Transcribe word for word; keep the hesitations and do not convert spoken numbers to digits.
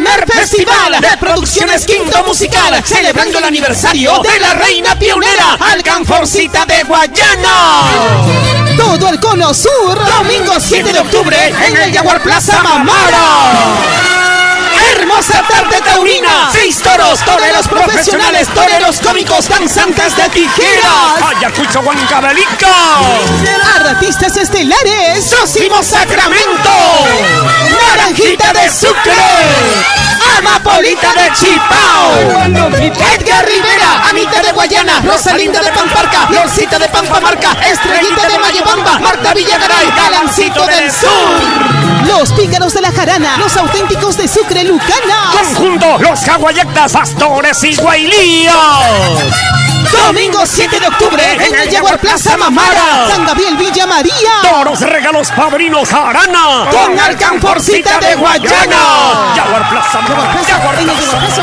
primer festival de producciones Quinto Musical, celebrando el aniversario de la reina pionera, Alcanforcita de Guayana. Todo el cono sur, domingo siete de octubre en el Jaguar Plaza Mamara. Hermosa tarde taurina, seis toros, toreros profesionales, toreros cómicos, danzantes de tijeras, Ayacucho, Huancavelica, artistas estelares, Sósimo Sacramento, Naranjita de Sucre, Amapolita de Chipao, Edgar Rivera, Anita de Guayana, Rosalinda de Pamparca, Florcita de Pampamarca, Estrellita de Mayobamba, Marta Villagaray, Galancito del Sur, los Pícaros de la Jarana, los auténticos de Sucre Lucana, conjunto Los Jaguayectas, Pastores y Guailíos. Domingo siete de octubre en el Jaguar Plaza Mamara, San Gabriel Villa María. Toros regalos padrinos Arana con Alcanforcita de Guayana. Jaguar Plaza Mamara. Jaguar Plaza,